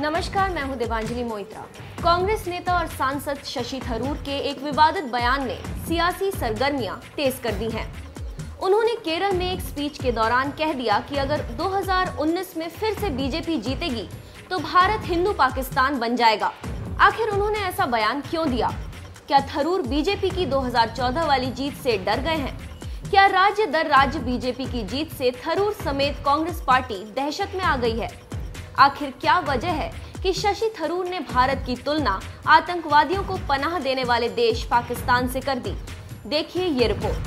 नमस्कार, मैं हूं देवांजलि मोइत्रा। कांग्रेस नेता और सांसद शशि थरूर के एक विवादित बयान ने सियासी सरगर्मियां तेज कर दी हैं। उन्होंने केरल में एक स्पीच के दौरान कह दिया कि अगर 2019 में फिर से बीजेपी जीतेगी तो भारत हिंदू पाकिस्तान बन जाएगा। आखिर उन्होंने ऐसा बयान क्यों दिया? क्या थरूर बीजेपी की 2014 वाली जीत से डर गए हैं? क्या राज्य दर राज्य बीजेपी की जीत से थरूर समेत कांग्रेस पार्टी दहशत में आ गई है? आखिर क्या वजह है कि शशि थरूर ने भारत की तुलना आतंकवादियों को पनाह देने वाले देश पाकिस्तान से कर दी? देखिए ये रिपोर्ट।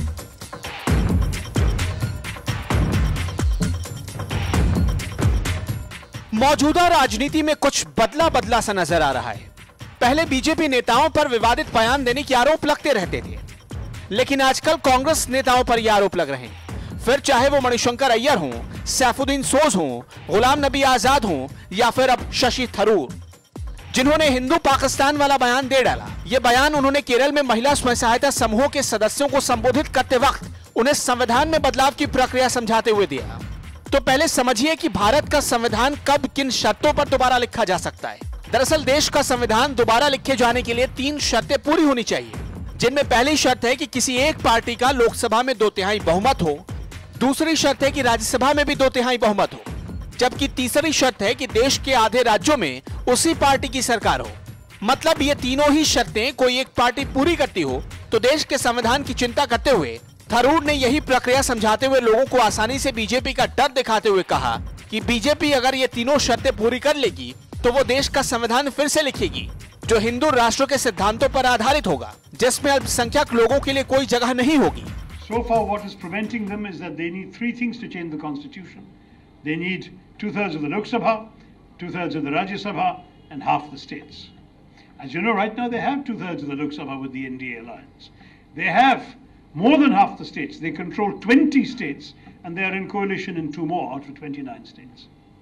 मौजूदा राजनीति में कुछ बदला सा नजर आ रहा है। पहले बीजेपी नेताओं पर विवादित बयान देने के आरोप लगते रहते थे, लेकिन आजकल कांग्रेस नेताओं पर ये आरोप लग रहे हैं। फिर चाहे वो मणिशंकर अय्यर हों, सैफुद्दीन सोज हों, गुलाम नबी आजाद हों या फिर अब शशि थरूर, जिन्होंने हिंदू पाकिस्तान वाला बयान दे डाला। ये बयान उन्होंने केरल में महिला स्वयं सहायता समूहों के सदस्यों को संबोधित करते वक्त उन्हें संविधान में बदलाव की प्रक्रिया समझाते हुए दिया। तो पहले समझिए कि भारत का संविधान कब किन शर्तों पर दोबारा लिखा जा सकता है। दरअसल देश का संविधान दोबारा लिखे जाने के लिए 3 शर्तें पूरी होनी चाहिए, जिनमें पहली शर्त है कि किसी एक पार्टी का लोकसभा में 2/3 बहुमत हो, दूसरी शर्त है कि राज्यसभा में भी 2/3 बहुमत हो, जबकि तीसरी शर्त है कि देश के आधे राज्यों में उसी पार्टी की सरकार हो। मतलब ये तीनों ही शर्तें कोई एक पार्टी पूरी करती हो तो देश के संविधान की चिंता करते हुए थरूर ने यही प्रक्रिया समझाते हुए लोगों को आसानी से बीजेपी का डर दिखाते हुए कहा कि बीजेपी अगर ये तीनों शर्तें पूरी कर लेगी तो वो देश का संविधान फिर से लिखेगी, जो हिंदू राष्ट्र के सिद्धांतों पर आधारित होगा, जिसमें अल्पसंख्यक लोगों के लिए कोई जगह नहीं होगी। So far, what is preventing them is that they need 3 things to change the constitution. They need 2/3 of the Lok Sabha, 2/3 of the Rajya Sabha, and half the states. As you know, right now they have 2/3 of the Lok Sabha with the NDA alliance. They have more than half the states. They control 20 states, and they are in coalition in 2 more out of 29 states.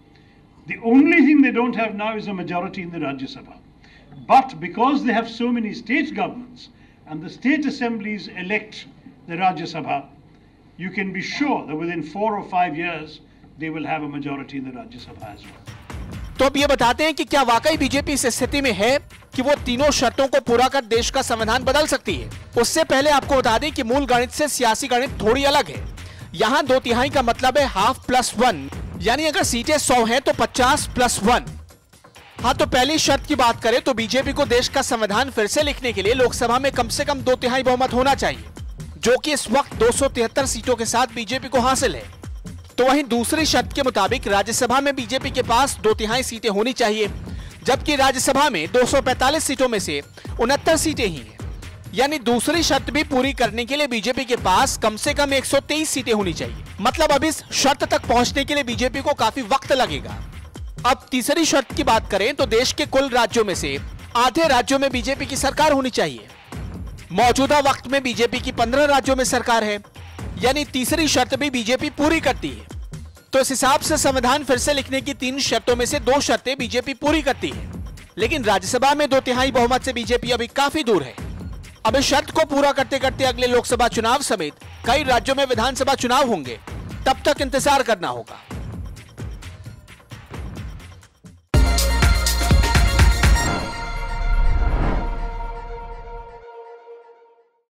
The only thing they don't have now is a majority in the Rajya Sabha. But because they have so many state governments and the state assemblies elect the Rajya Sabha, you can be sure that within 4 or 5 years they will have a majority in the Rajya Sabha as well. तो अब ये बताते हैं कि क्या वाकई BJP इस स्थिति में है कि वो तीनों शर्तों को पूरा कर देश का संविधान बदल सकती है। उससे पहले आपको बता दें कि मूल गणित से सियासी गणित थोड़ी अलग है। यहाँ 2/3 का मतलब है हाफ प्लस 1, यानी अगर सीटें 100 हैं तो 50 + 1। हाँ, तो पहली शर्त की बात करें तो बीजेपी को देश का संविधान फिर से लिखने के लिए लोकसभा में कम से कम 2/3 बहुमत होना चाहिए, जो कि इस वक्त 273 सीटों के साथ बीजेपी को हासिल है। तो वहीं दूसरी शर्त के मुताबिक राज्यसभा में बीजेपी के पास 2/3 सीटें होनी चाहिए, जबकि राज्यसभा में 245 सीटों में से 69 सीटें ही हैं। यानी दूसरी शर्त भी पूरी करने के लिए बीजेपी के पास कम से कम 123 सीटें होनी चाहिए। मतलब अब इस शर्त तक पहुंचने के लिए बीजेपी को काफी वक्त लगेगा। अब तीसरी शर्त की बात करें तो देश के कुल राज्यों में से आधे राज्यों में बीजेपी की सरकार होनी चाहिए। मौजूदा वक्त में बीजेपी की 15 राज्यों में सरकार है, यानी तीसरी शर्त भी बीजेपी पूरी करती है। तो इस हिसाब से संविधान फिर से लिखने की 3 शर्तों में से 2 शर्तें बीजेपी पूरी करती है, लेकिन राज्यसभा में 2/3 बहुमत से बीजेपी अभी काफी दूर है। अब इस शर्त को पूरा करते करते अगले लोकसभा चुनाव समेत कई राज्यों में विधानसभा चुनाव होंगे, तब तक इंतजार करना होगा।